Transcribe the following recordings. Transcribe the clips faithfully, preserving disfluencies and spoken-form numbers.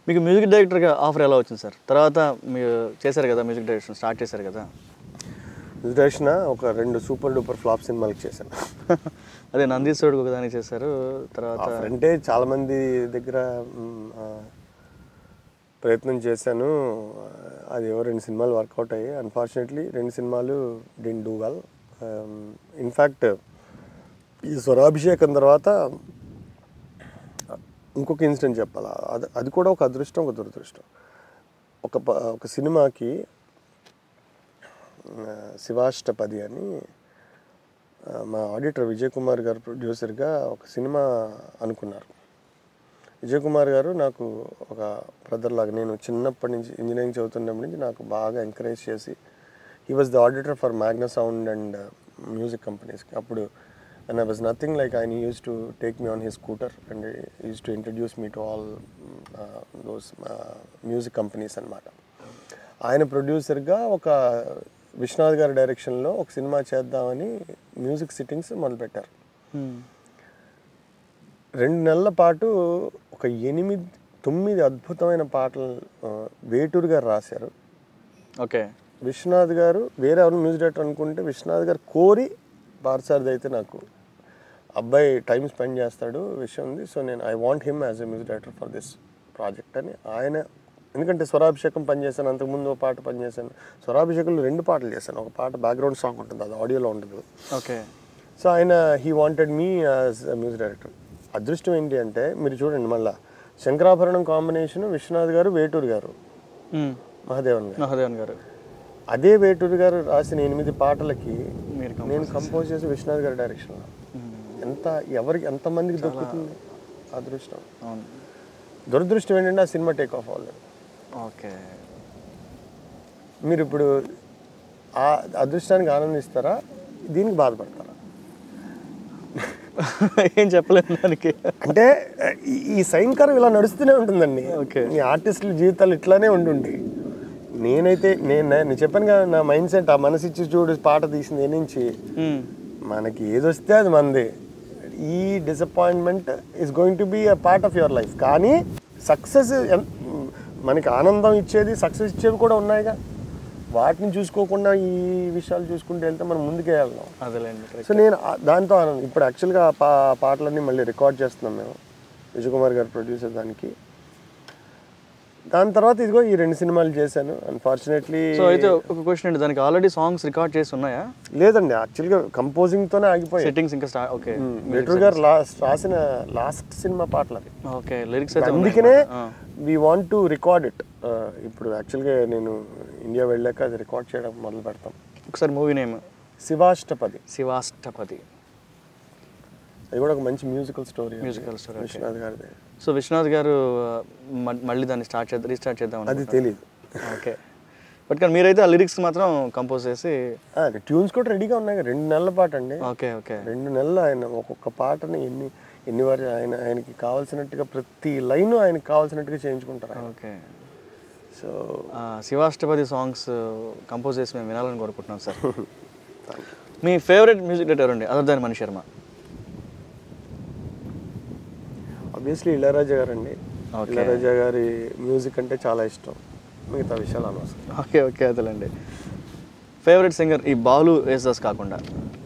మీకు మ్యూజిక్ డైరెక్టర్గా ఆఫర్ ఎలా వచ్చింది సార్? తర్వాత మీరు చేశారు కదా మ్యూజిక్ డైరెక్షన్ స్టార్ట్ చేశారు కదా. మ్యూజిక్ డైరెక్షన్ ఒక రెండు సూపర్ డూపర్ ఫ్లాప్ సినిమాలకి చేశాను. అదే నందీశ్వరుడు ఒక దానికి చేశారు. తర్వాత అంటే చాలామంది దగ్గర ప్రయత్నం చేశాను. అది ఏవో రెండు సినిమాలు వర్కౌట్ అయ్యాయి. అన్ఫార్చునేట్లీ రెండు సినిమాలు డిడ్ంట్ డూ వెల్. ఇన్ఫ్యాక్ట్ ఈ స్వరాభిషేకం తర్వాత ఇంకొక ఇన్సిడెంట్ చెప్పాలా, అది అది కూడా ఒక అదృష్టం ఒక దురదృష్టం. ఒక ఒక సినిమాకి శివాష్టపది అని మా ఆడిటర్ విజయ్ కుమార్ గారు ప్రొడ్యూసర్గా ఒక సినిమా అనుకున్నారు. విజయ్ కుమార్ గారు నాకు ఒక బ్రదర్ లాగా, నేను చిన్నప్పటి నుంచి ఇంజనీరింగ్ చదువుతున్నప్పటి నుంచి నాకు బాగా ఎంకరేజ్ చేసి, he was the auditor for Magna Sound and music కంపెనీస్కి. అప్పుడు and I was nothing like, I used to take me on his scooter and he used to introduce me to all uh, those uh, music companies అన్నమాట. ఆయన ప్రొడ్యూసర్గా ఒక విశ్వనాథ్ గారి డైరెక్షన్లో ఒక cinema చేద్దామని మ్యూజిక్ సిట్టింగ్స్ మొదలుపెట్టారు. రెండు నెలల పాటు ఒక ఎనిమిది తొమ్మిది అద్భుతమైన పాటలు వేటూరు గారు రాశారు. ఓకే. విశ్వనాథ్ గారు వేరే ఎవరు మ్యూజిక్ డైరెక్టర్ అనుకుంటే విశ్వనాథ్ గారు కోరి బార్సార్ది అయితే నాకు అబ్బాయి టైం స్పెండ్ చేస్తాడు విషయం ఉంది, సో నేను I want him as a music director for this project అని ఆయన. ఎందుకంటే స్వరాభిషేకం పనిచేశాను, అంతకుముందు ఒక పాట పనిచేశాను. స్వరాభిషేకంలో రెండు పాటలు చేశాను. ఒక పాట బ్యాక్గ్రౌండ్ సాంగ్ ఉంటుంది, అది ఆడియోలో ఉంటుంది. ఓకే. సో ఆయన he wanted me as a music director. అదృష్టం ఏంటి అంటే మీరు చూడండి, మళ్ళీ శంకరాభరణం కాంబినేషన్ విశ్వనాథ్ గారు వేటూరు గారు మహాదేవన్ గారు మహాదేవన్ గారు అదే వేటూరు గారు రాసిన ఎనిమిది పాటలకి నేను కంపోజ్ చేసి విశ్వనాథ్ గారి డైరెక్షన్లో. ఎంత ఎవరికి ఎంతమందికి దొరుకుతుంది అదృష్టం. దురదృష్టం ఏంటంటే ఆ సినిమా టేక్ ఆఫ్ అవ్వలేదు. ఓకే. మీరు ఇప్పుడు ఆ అదృష్టానికి ఆనందిస్తారా, దీనికి బాధపడతారా? ఏం చెప్పలేదు దానికి. అంటే ఈ సైన్ కర్వ్ ఇలా నడుస్తూనే ఉంటుందండి. ఓకే. ఈ ఆర్టిస్టుల జీవితాలు ఇట్లానే ఉంటుంటాయి. నేనైతే నేను నేను చెప్పాను కదా, నా మైండ్ సెట్ ఆ మనసు ఇచ్చి చూడు పాట తీసింది ఏ నుంచి మనకి ఏది వస్తే అది మంది. ఈ disappointment is going to be a part of your life. కానీ సక్సెస్ మనకి ఆనందం ఇచ్చేది సక్సెస్ ఇచ్చేవి కూడా ఉన్నాయిగా, వాటిని చూసుకోకుండా ఈ విషయాలు చూసుకుంటూ వెళ్తే మనం ముందుకే వెళ్దాం. అదేలేండి. సో నేను దాంతో ఆనందం. ఇప్పుడు యాక్చువల్గా పా పాటలన్నీ మళ్ళీ రికార్డ్ చేస్తున్నాం మేము, విజయ్ కుమార్ గారు ప్రొడ్యూసర్ దానికి. దాని తర్వాత ఇదిగో ఈ రెండు సినిమాలు చేశాను. అన్ఫార్చునేట్లీ. సో అయితే ఒక క్వశ్చన్ అండి, దానికి ఆల్రెడీ సాంగ్స్ రికార్డ్ చేసి ఉన్నాయా? లేదండి, యాక్చువల్గా కంపోజింగ్తోనే ఆగిపోయాయి. సెట్టింగ్స్ ఇంకా స్టార్ట్. ఓకే. వేటూరు గారు లాస్ట్ రాసిన లాస్ట్ సినిమా పాటలు అవి. ఓకే. లిరిక్స్ అయితే అందుకనే we want to record it. ఇప్పుడు యాక్చువల్గా నేను ఇండియా వెళ్ళాక అది రికార్డ్ చేయడం మొదలు పెడతాం. ఒకసారి మూవీ నేమ్ శివాష్టపది. శివాష్టపది అది కూడా ఒక మంచి musical story. Musical story Viswanath గారిది. సో విశ్వనాథ్ గారు మళ్ళీ దాన్ని స్టార్ట్ చేద్దాం రీస్టార్ట్ చేద్దాం అది తెలియదు. ఓకే. బట్ కానీ మీరైతే ఆ లిరిక్స్ మాత్రం కంపోజ్ చేసి ట్యూన్స్ కూడా రెడీగా ఉన్నాయి. రెండు నెలల పాట అండి. ఓకే. ఓకే. రెండు నెలలు ఆయన ఒక్కొక్క పాటని ఎన్ని ఎన్ని వారి ఆయన ఆయనకి కావాల్సినట్టుగా ప్రతి లైన్ ఆయనకి కావాల్సినట్టుగా చేయించుకుంటారు. Okay. So Shivashtapadi songs compose చేసి మేము వినాలని కోరుకుంటున్నాం సార్. మీ ఫేవరెట్ మ్యూజిక్ డైరెక్టర్ అండి other than Mani Sharma? Obviously Ilaiyaraaja garu అండి. ఇళయరాజా గారి మ్యూజిక్ అంటే చాలా ఇష్టం, మిగతా విషయాలు అనవసరం. ఓకే. ఓకే. అదేలేండి. ఫేవరెట్ సింగర్ ఈ బాలు యేసుదాస్ కాకుండా?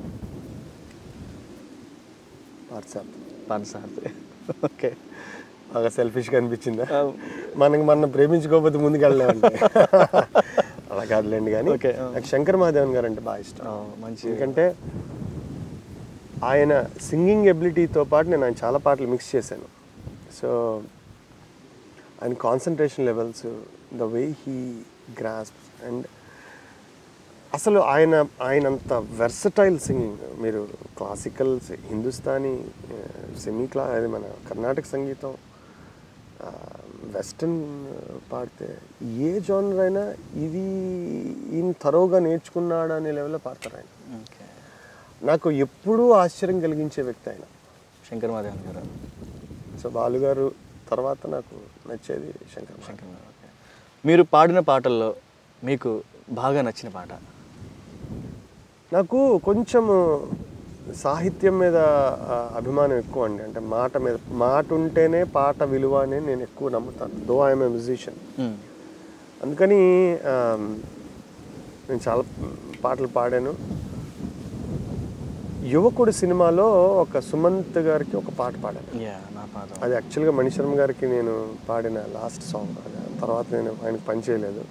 వాట్సాప్ పాన్సార్ది. ఓకే. బాగా సెల్ఫిష్గా అనిపించిందా? మనకి మనం ప్రేమించుకోకపోతే ముందుకు వెళ్ళామంటే అలా కాదులేండి. కానీ నాకు శంకర్ మహాదేవన్ గారు అంటే బాగా ఇష్టం. మంచి. ఎందుకంటే ఆయన సింగింగ్ ఎబిలిటీతో పాటు నేను ఆయన చాలా పాటలు మిక్స్ చేశాను. సో ఆయన concentration levels, the way he grasps, and అసలు ఆయన ఆయనంత వెర్సటైల్ సింగింగ్. మీరు క్లాసికల్, హిందుస్థానీ, సెమీ క్లా అది మన కర్ణాటక సంగీతం, వెస్టర్న్ పాడితే ఏ జోనర్ అయినా ఇది ఈయన తరోగా నేర్చుకున్నాడు అనే లెవెల్లో పాడతారు ఆయన. నాకు ఎప్పుడూ ఆశ్చర్యం కలిగించే వ్యక్తి ఆయన శంకర్ మహాదేవన్ గారు. సో బాలుగారు తర్వాత నాకు నచ్చేది శంకర్ శంకర్ గారు. మీరు పాడిన పాటల్లో మీకు బాగా నచ్చిన పాట? నాకు కొంచెం సాహిత్యం మీద ఆ, అభిమానం ఎక్కువ అండి. అంటే మాట మీద మాట ఉంటేనే పాట విలువ అని నేను ఎక్కువ నమ్ముతాను. Though I'm a musician. అందుకని ఆ, నేను చాలా పాటలు పాడాను. యువకుడు సినిమాలో ఒక సుమంత్ గారికి ఒక పాట పాడాను. నా పాట అది యాక్చువల్గా మణిశర్మ గారికి నేను పాడిన లాస్ట్ సాంగ్. తర్వాత నేను ఆయనకు పని చేయలేదు.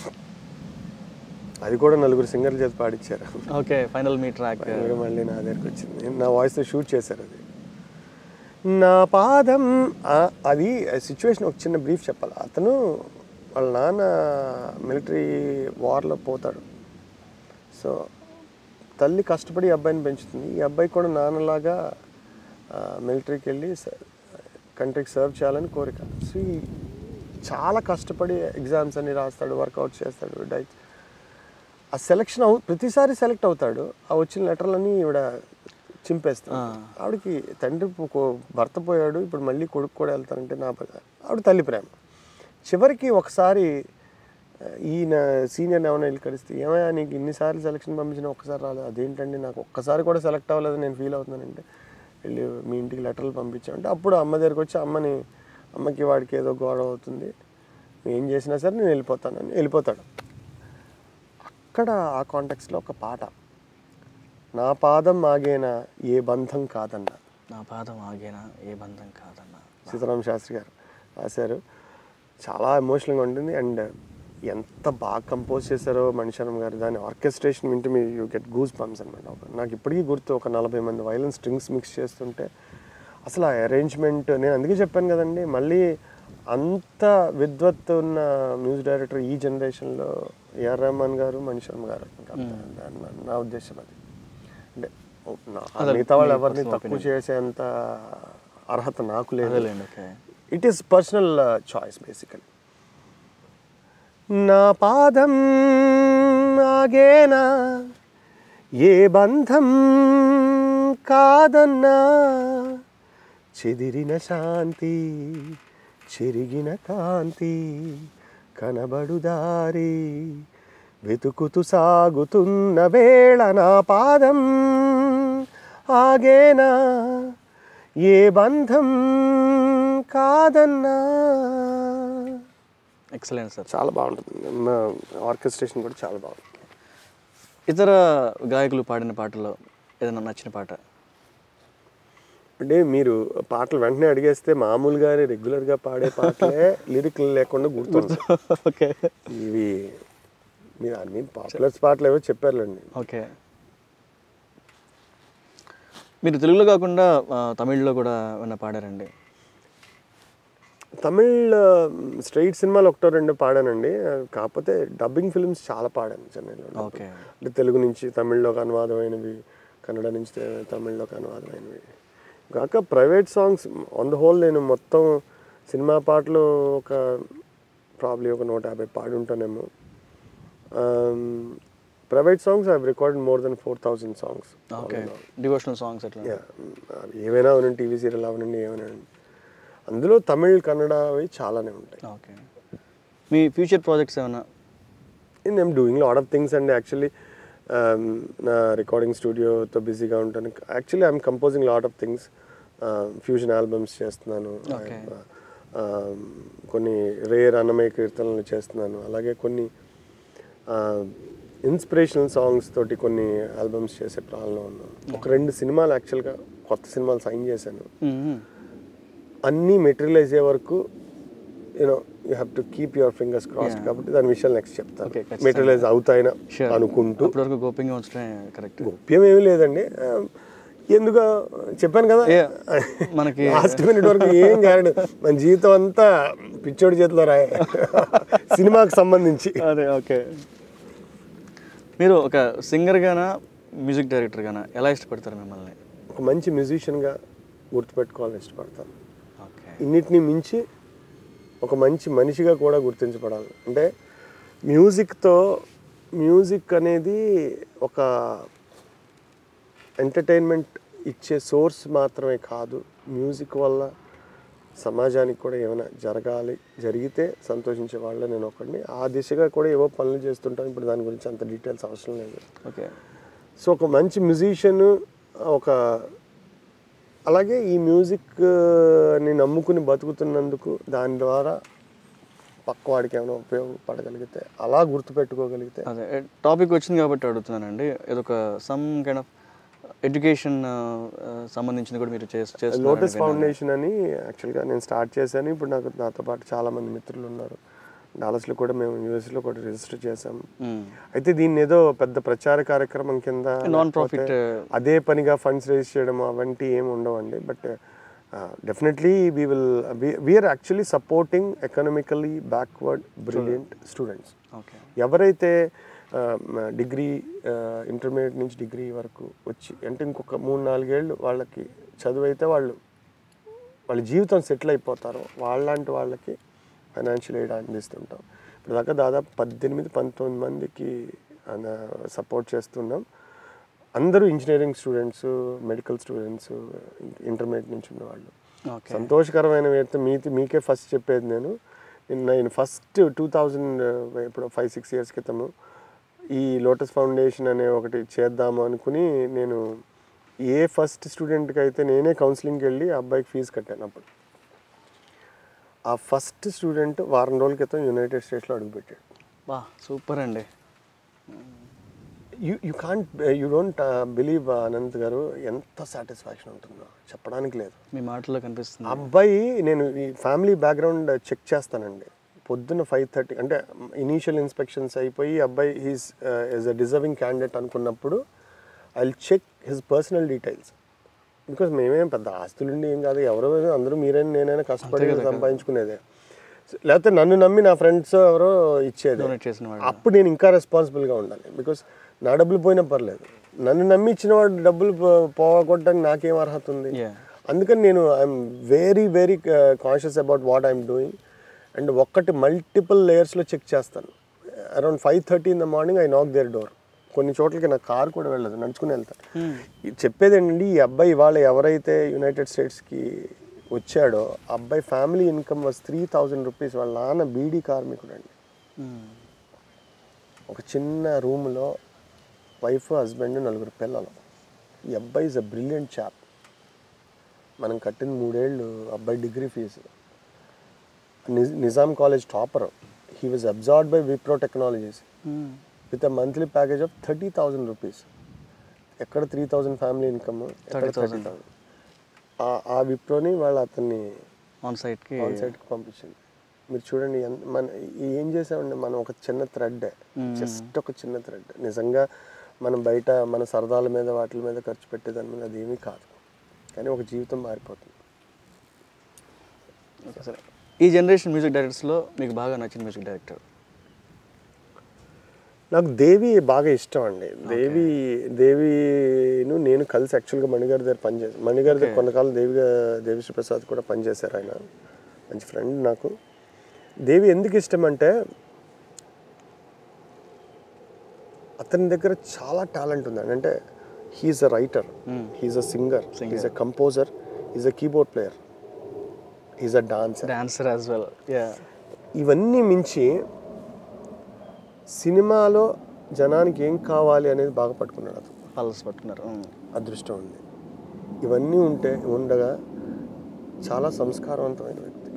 అది కూడా నలుగురు సింగర్ల చేత పాడిచ్చారు. ఓకే, ఫైనల్ మీ ట్రాక్ మళ్ళీ నా దగ్గరికి వచ్చింది. నా వాయిస్తో షూట్ చేశారు అది. నా పాదం ఆ- అది సిచ్యువేషన్ ఒక చిన్న బ్రీఫ్ చెప్పాలి. అతను వాళ్ళ నాన్న మిలిటరీ వార్లో పోతాడు. సో తల్లి కష్టపడి ఈ అబ్బాయిని పెంచుతుంది. ఈ అబ్బాయి కూడా నాన్నలాగా మిలిటరీకి వెళ్ళి కంట్రీకి సర్వ్ చేయాలని కోరిక. సో ఈ చాలా కష్టపడి ఎగ్జామ్స్ అన్ని రాస్తాడు, వర్కౌట్ చేస్తాడు. డైట్ ఆ సెలక్షన్ అవు ప్రతిసారి సెలెక్ట్ అవుతాడు. ఆ వచ్చిన లెటర్లన్నీ ఈవిడ చింపేస్తాడు. ఆవిడకి తండ్రి పో- భర్త పోయాడు, ఇప్పుడు మళ్ళీ కొడుకు కూడా వెళ్తానంటే నా ప- ఆవిడ తల్లి ప్రేమ. చివరికి ఒకసారి ఈయన సీనియర్ని ఏమైనా వెళ్ళి కలిస్తే, ఏమైనా నీకు ఇన్నిసార్లు సెలక్షన్ పంపించిన ఒక్కసారి రాలేదు, అదేంటండి నాకు ఒక్కసారి కూడా సెలెక్ట్ అవ్వలేదు నేను ఫీల్ అవుతున్నానంటే, వెళ్ళి మీ ఇంటికి లెటర్లు పంపించామంటే అప్పుడు అమ్మ దగ్గరికి వచ్చి అమ్మని అమ్మకి వాడికి ఏదో గొడవ అవుతుంది, ఏం చేసినా సరే నేను వెళ్ళిపోతానని వెళ్ళిపోతాడు. అక్కడ ఆ కాంటెక్స్లో ఒక పాట, నా పాదం ఆగేనా ఏ బంధం కాదన్నా, నా పాదం ఆగేనా ఏ బంధం కాదన్నా, సీతారామ శాస్త్రి గారు రాశారు. చాలా ఎమోషనల్గా ఉంటుంది. అండ్ ఎంత బాగా కంపోజ్ చేశారో మణిశర్మ గారు. దాని ఆర్కెస్ట్రేషన్ వింటే మీరు యూ గెట్ గూస్ బంప్స్ అనమాట. నాకు ఇప్పటికీ గుర్తు, ఒక నలభై మంది వైలన్ స్ట్రింగ్స్ మిక్స్ చేస్తుంటే అసలు ఆ అరేంజ్మెంట్, నేను అందుకే చెప్పాను కదండి, మళ్ళీ అంత విద్వత్తు ఉన్న మ్యూజిక్ డైరెక్టర్ ఈ జనరేషన్లో ఏఆర్ రెహమాన్ గారు, మణిశర్మ గారు అనుకుంటా. నా ఉద్దేశం అది. అంటే నా- మిగతా వాళ్ళు ఎవరిని తక్కువ చేసేంత అర్హత నాకు లేదు. It is personal choice basically. నా పాదం ఆగేనా ఏ బంధం కాదన్నా, చెదిరిన శాంతి చెరిగిన కాంతి కనబడు దారి వెతుకుతూ సాగుతున్న వేళ, నా పాదం ఆగేనా ఏ బంధం కాదన్నా. ఎక్సలెంట్ సార్, చాలా బాగుంటుంది. ఆర్కెస్ట్రేషన్ కూడా చాలా బాగుంటుంది. ఇతర గాయకులు పాడిన పాటల్లో ఏదైనా నచ్చిన పాట? అంటే మీరు పాటలు వెంటనే అడిగేస్తే మామూలుగా రెగ్యులర్గా పాడే పాటలే లిరిక్లు లేకుండా గుర్తుంది. ఓకే, ఇవి మీరు అన్ని పాపులర్స్ పాటలు ఏవో చెప్పారులేండి. ఓకే. మీరు తెలుగులో కాకుండా ఆ, తమిళ్లో కూడా ఏమైనా పాడారండి? తమిళ్ స్ట్రైట్ సినిమాలు ఒకటో రెండో పాడానండి. కాకపోతే డబ్బింగ్ ఫిల్మ్స్ చాలా పాడాను చెన్నైలో. ఓకే, అంటే తెలుగు నుంచి తమిళ్లోకి అనువాదమైనవి, కన్నడ నుంచి తె- తమిళ్లోకి అనువాదమైనవి కాక private songs on the whole నేను మొత్తం సినిమా పాటలు ఒక ప్రాబ్లీ ఒక నూట యాభై పాడి ఉంటానేమో. Private songs I record more than four thousand songs. Okay. Devotional songs ఎట్లా? ఏవైనా అవనండి, టీవీ సీరియల్ అవనండి, ఏమైనా అందులో తమిళ్ కన్నడ అవి చాలానే ఉంటాయి. ఓకే. మీ ఫ్యూచర్ ప్రాజెక్ట్స్ ఏమైనా? నేను I'm doing lot of things అండి. యాక్చువల్లీ నా రికార్డింగ్ స్టూడియోతో బిజీగా ఉంటాను. Actually I'm composing lot of things. Fusion albums చేస్తున్నాను, కొన్ని రేర్ అన్నమయ్య కీర్తనలు చేస్తున్నాను, అలాగే కొన్ని ఇన్స్పిరేషనల్ సాంగ్స్ తోటి కొన్ని ఆల్బమ్స్ చేసే ప్లాన్లో ఉన్నాను. ఒక రెండు సినిమాలు యాక్చువల్గా కొత్త సినిమాలు సైన్ చేశాను. అన్నీ మెటీరియలైజ్ అయ్యే వరకు you know you have to keep your fingers crossed. కాబట్టి దాని విషయాలు నెక్స్ట్ చెప్తాను. మెటీరియలైజ్ అవుతాయని అనుకుంటూ. ఇప్పటివరకు గోప్యంగా ఉంచడమే కరెక్ట్. గోప్యం ఏమీ లేదండి. ఎందుకు చెప్పాను కదా, మనకి లాస్ట్ మినిట్ వరకు ఏం గ్యారెంటీ. మన జీవితం అంతా పిచ్చోడి చేతిలో రాయ సినిమాకి సంబంధించి. అదే. ఓకే. మీరు ఒక సింగర్గానా మ్యూజిక్ డైరెక్టర్గానా ఎలా ఇష్టపడతారు మిమ్మల్ని? ఒక మంచి మ్యూజిషియన్గా గుర్తుపెట్టుకోవాలని ఇష్టపడతాను. ఓకే. ఇన్నిటిని మించి ఒక మంచి మనిషిగా కూడా గుర్తించబడాలి. అంటే మ్యూజిక్తో మ్యూజిక్ అనేది ఒక ఎంటర్టైన్మెంట్ ఇచ్చే సోర్స్ మాత్రమే కాదు, మ్యూజిక్ వల్ల సమాజానికి కూడా ఏమైనా జరగాలి, జరిగితే సంతోషించే వాళ్ళే నేను ఒకడిని. ఆ దిశగా కూడా ఏవో పనులు చేస్తుంటాను. ఇప్పుడు దాని గురించి అంత డీటెయిల్స్ అవసరం లేదు. ఓకే. సో ఒక మంచి మ్యూజిషియన్ ఒక అలాగే ఈ మ్యూజిక్ని నమ్ముకుని బతుకుతున్నందుకు దాని ద్వారా పక్కవాడికి ఏమైనా ఉపయోగపడగలిగితే అలా గుర్తుపెట్టుకోగలిగితే. అదే టాపిక్ వచ్చింది కాబట్టి అడుగుతున్నానండి. ఇదొక సమ్ కైండ్ ఆఫ్ ఎడ్యుకేషన్ సంబంధించింది కూడా మీరు చేస్తారు. లోటస్ ఫౌండేషన్ అని యాక్చువల్గా నేను స్టార్ట్ చేశాను. ఇప్పుడు నాకు నాతో పాటు చాలామంది మిత్రులు ఉన్నారు. డాలస్లో కూడా మేము యూఎస్లో కూడా రిజిస్టర్ చేసాం. అయితే దీన్ని ఏదో పెద్ద ప్రచార కార్యక్రమం కింద నాన్ ప్రాఫిట్ అదే పనిగా ఫండ్స్ రేజ్ చేయడం అవంటి ఏమి ఉండవండి. But definitely we will we're actually supporting economically backward brilliant students. ఎవరైతే డిగ్రీ ఇంటర్మీడియట్ నుంచి డిగ్రీ వరకు వచ్చి అంటే ఇంకొక మూడు నాలుగేళ్ళు వాళ్ళకి చదువు అయితే వాళ్ళు వాళ్ళ జీవితం సెటిల్ అయిపోతారో వాళ్ళంటి వాళ్ళకి ఫైనాన్షియల్ ఎయిడ్ అందిస్తుంటాం. ఇప్పుడు దాకా దాదాపు పద్దెనిమిది పంతొమ్మిది మందికి సపోర్ట్ చేస్తున్నాం. అందరూ engineering students, medical students, intermediate నుంచి ఉన్నవాళ్ళు. సంతోషకరమైన అయితే మీతి మీకే ఫస్ట్ చెప్పేది నేను నేను ఫస్ట్ టూ థౌజండ్ ఇప్పుడు ఫైవ్ సిక్స్ ఇయర్స్ క్రితము ఈ లోటస్ ఫౌండేషన్ అనే ఒకటి చేద్దాము అనుకుని నేను ఏ ఫస్ట్ స్టూడెంట్కి అయితే నేనే కౌన్సిలింగ్కి వెళ్ళి ఆ అబ్బాయికి ఫీజు కట్టాను. అప్పుడు ఆ ఫస్ట్ స్టూడెంట్ వారం రోజుల క్రితం యునైటెడ్ స్టేట్స్లో అడుగుపెట్టాడు. బా సూపర్ అండి. You you can't you don't believe Anant garu ఎంత సాటిస్ఫాక్షన్ ఉంటుందో చెప్పడానికి లేదు. మీ మాటల్లో కనిపిస్తుంది. అబ్బాయి నేను ఈ ఫ్యామిలీ బ్యాక్గ్రౌండ్ చెక్ చేస్తానండి. పొద్దున్న ఫైవ్ థర్టీ అంటే ఇనీషియల్ ఇన్స్పెక్షన్స్ అయిపోయి అబ్బాయి he's is a deserving candidate అనుకున్నప్పుడు I will check his personal details. Because మేమేం పెద్ద ఆస్తులుండి ఏం కాదు, ఎవరో అందరూ మీరైనా నేనైనా కష్టపడి సంపాదించుకునేదే. లేకపోతే నన్ను నమ్మి నా ఫ్రెండ్స్ ఎవరో ఇచ్చేది. అప్పుడు నేను ఇంకా రెస్పాన్సిబుల్గా ఉండాలి. బికాస్ నా డబ్బులు పోయినా పర్లేదు, నన్ను నమ్మి ఇచ్చిన వాడు డబ్బులు పోగొట్టడానికి నాకేం అర్హత ఉంది. అందుకని నేను I'm very very conscious about what I'm doing. And ఒక్కటి మల్టిపుల్ లేయర్స్లో చెక్ చేస్తాను. Around five thirty in the morning I knock their door. కొన్ని చోట్లకి నా కార్ కూడా వెళ్ళదు, నడుచుకుని వెళ్తాను. చెప్పేది ఏంటండి, ఈ అబ్బాయి ఇవాళ ఎవరైతే యునైటెడ్ స్టేట్స్కి వచ్చాడో అబ్బాయి family income was three thousand rupees. వాళ్ళ నాన్న బీడీ కార్మికుడు అండి. ఒక చిన్న రూమ్లో వైఫ్, హస్బెండ్, నలుగురు పిల్లలు. ఈ అబ్బాయి ఈజ్ అ బ్రిలియంట్ చాప్. మనం కట్టిన మూడేళ్ళు అబ్బాయి degree fee. Nizam college topper. He was absorbed by Wipro Technologies with a monthly package of thirty thousand rupees. ఎక్కడ త్రీ థౌజండ్ ఫ్యామిలీ ఇన్కమ్, ఎక్కడ థర్టీ థౌసండ్. ఆ విప్రోని వాళ్ళు అతన్ని ఆన్ సైట్కి ఆన్ సైట్కి పంపించింది. మీరు చూడండి మన ఏం చేసామండి, మనం ఒక చిన్న థ్రెడ్, జస్ట్ ఒక చిన్న థ్రెడ్. నిజంగా మనం బయట మన సరదాల మీద వాటి మీద ఖర్చు పెట్టేదాని మీద అదేమీ కాదు, కానీ ఒక జీవితం మారిపోతుంది. సరే, ఈ జనరేషన్ మ్యూజిక్ డైరెక్టర్స్లో మీకు బాగా నచ్చిన మ్యూజిక్ డైరెక్టర్? నాకు దేవి బాగా ఇష్టం అండి. దేవి దేవిను నేను కలిసి యాక్చువల్గా మణిగారి దగ్గర పనిచేసాను. మణిగారి దగ్గర కొంతకాలం దేవిగా దేవిశ్రీ ప్రసాద్ కూడా పనిచేశారు. ఆయన మంచి ఫ్రెండ్ నాకు. దేవి ఎందుకు ఇష్టం అంటే అతని దగ్గర చాలా టాలెంట్ ఉందండి. అంటే he's a writer, he's a singer, he's a composer, he's a keyboard player, he's a dancer dancer as well. ఇవన్నీ మించి సినిమాలో జనానికి ఏం కావాలి అనేది బాగా పట్టుకున్నాడు. అతను పల్స్ పట్టుకున్నారు. అదృష్టం ఉంది. ఇవన్నీ ఉంటే ఉండగా చాలా సంస్కారవంతమైన వ్యక్తి,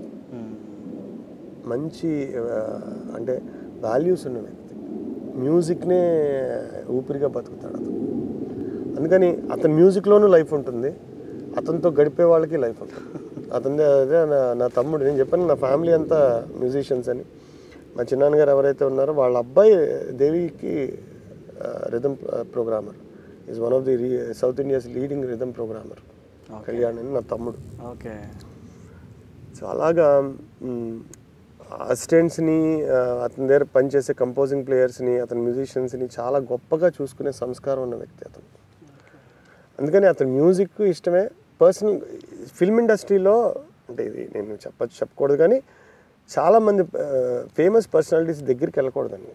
మంచి అంటే వాల్యూస్ ఉన్న వ్యక్తి, మ్యూజిక్నే ఊపిరిగా బతుకుతాడు అతను. అందుకని అతని మ్యూజిక్లోనూ లైఫ్ ఉంటుంది, అతనితో గడిపే వాళ్ళకి లైఫ్ ఉంటుంది. అతని అదే నా నా తమ్ముడు, నేను చెప్పాను నా ఫ్యామిలీ అంతా మ్యూజిషియన్స్ అని. మా చిన్నాన్నగారు ఎవరైతే ఉన్నారో వాళ్ళ అబ్బాయి దేవికి rhythm programmer, is one of the South India's leading rhythm programmer Kalyan అని నా తమ్ముడు. ఓకే. సో అలాగా అసిస్టెంట్స్ని, అతని దగ్గర పనిచేసే కంపోజింగ్ ప్లేయర్స్ని, అతని మ్యూజిషియన్స్ని చాలా గొప్పగా చూసుకునే సంస్కారం ఉన్న వ్యక్తి అతను. అందుకని అతని మ్యూజిక్ ఇష్టమే. పర్సనల్ ఫిల్మ్ ఇండస్ట్రీలో అంటే ఇది నేను చెప్పచ్చు చెప్పకూడదు కానీ చాలామంది ఫేమస్ పర్సనాలిటీస్ దగ్గరికి వెళ్ళకూడదండి.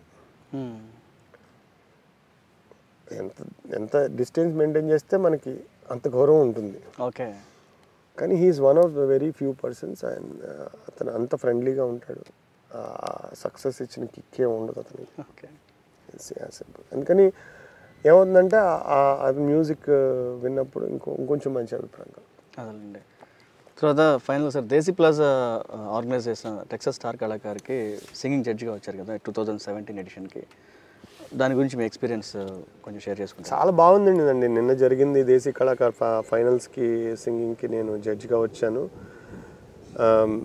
ఎంత ఎంత డిస్టెన్స్ మెయింటైన్ చేస్తే మనకి అంత గౌరవం ఉంటుంది. ఓకే. కానీ he's one of the very few persons. And అతను అంత ఫ్రెండ్లీగా ఉంటాడు. సక్సెస్ ఇచ్చిన కిక్కే ఉండదు అతనికి. ఓకే. అందుకని ఏమవుతుందంటే ఆ- అది మ్యూజిక్ విన్నప్పుడు ఇంకో ఇంకొంచెం మంచి అభిప్రాయం కలుగుతుంది. అదేనండి. తర్వాత final sir Desi Plaza organize చేసిన టెక్సస్ స్టార్ కళాకారుకి సింగింగ్ జడ్జిగా వచ్చారు కదా టూ థౌజండ్ సెవెంటీన్ ఎడిషన్కి. దాని గురించి మీ ఎక్స్పీరియన్స్ కొంచెం షేర్ చేసుకుంటారు. చాలా బాగుందండి అండి నిన్న జరిగింది దేశీ కళాకారు ఫ ఫైనల్స్కి సింగింగ్కి నేను జడ్జిగా వచ్చాను. ఆమ్,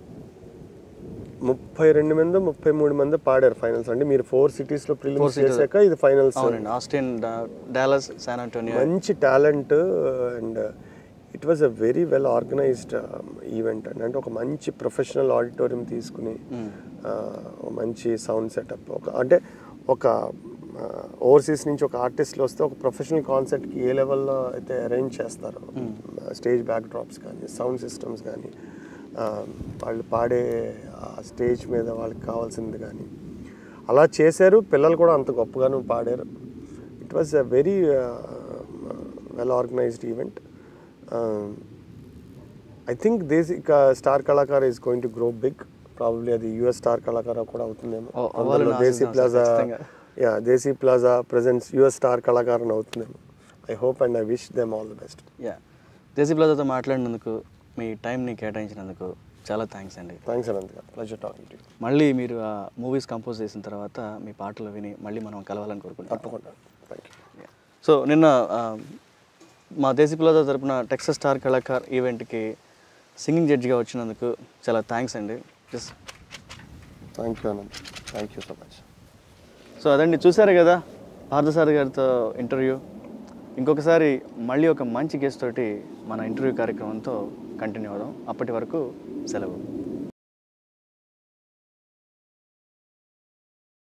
ముప్పై రెండు మంది ముప్పై మూడు మంది పాడారు ఫైనల్స్. అంటే మీరు ఫోర్ సిటీస్లో ప్రిలిమ్స్ చేశాక ఇది ఫైనల్స్. అవునండి, ఆస్టిన్, డాలస్, శాన్ ఆంటోనియో. మంచి talent and it was a very well organized event అండి. అంటే ఒక మంచి ప్రొఫెషనల్ ఆడిటోరియం తీసుకుని ఆ, ఒక మంచి సౌండ్ సెటప్, ఒక అంటే ఒక ఓవర్సీస్ నుంచి ఒక ఆర్టిస్ట్లు వస్తే ఒక ప్రొఫెషనల్ కాన్సర్ట్కి ఏ లెవెల్లో అయితే అరేంజ్ చేస్తారో స్టేజ్ బ్యాక్ డ్రాప్స్ కానీ సౌండ్ సిస్టమ్స్ కానీ వాళ్ళు పాడే స్టేజ్ మీద వాళ్ళకి కావాల్సింది కానీ అలా చేశారు. పిల్లలు కూడా అంత గొప్పగాను పాడారు. It was a very well organized event. I think Desi star Kalakar is going to grow big. Probably అది యూఎస్ స్టార్ కళాకార కూడా అవుతుందేమో. అందులో Desi Plaza yeah Desi Plaza presents US star కళాకారణ అవుతుందేమో. I hope and I wish them all the best. Yeah Desi ప్లాజాతో మాట్లాడినందుకు, మీ టైంని కేటాయించినందుకు చాలా థ్యాంక్స్ అండి. థ్యాంక్స్ అనంత్ గారు, ప్లెజర్ టాకింగ్ టు యూ. మళ్ళీ మీరు ఆ మూవీస్ కంపోజ్ చేసిన తర్వాత మీ పాటలు విని మళ్ళీ మనం కలవాలని కోరుకుంటాం. తప్పకుండా. Thank you. సో నిన్న ఆ, మా దేశీ ప్లాజా తరపున టెక్సస్ స్టార్ కళాకార్ ఈవెంట్కి సింగింగ్ జడ్జిగా వచ్చినందుకు చాలా థ్యాంక్స్ అండి. Just thank you Anant, thank you so much. So అదండి, చూసారు కదా పార్థసారథి గారితో ఇంటర్వ్యూ. ఇంకొకసారి మళ్ళీ ఒక మంచి గెస్ట్ తోటి మన ఇంటర్వ్యూ కార్యక్రమంతో కంటిన్యూ అవుదాం. అప్పటి వరకు సెలవు.